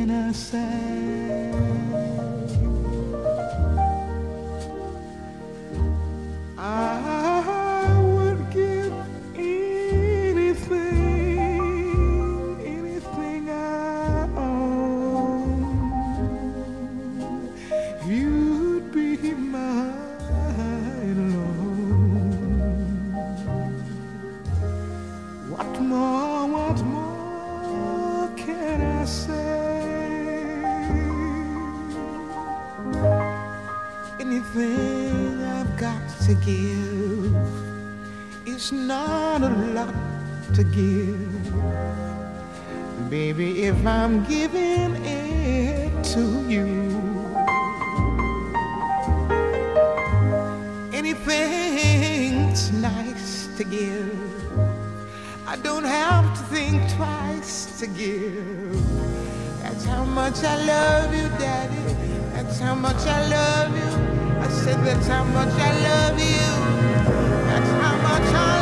can I say? I would give anything I own. You'd be mine alone. What more can I say? Anything I've got to give is not a lot to give. Baby, if I'm giving it to you, anything's nice to give. I don't have to think twice to give. That's how much I love you, Daddy. That's how much I love you. I said that's how much I love you. That's how much I love you.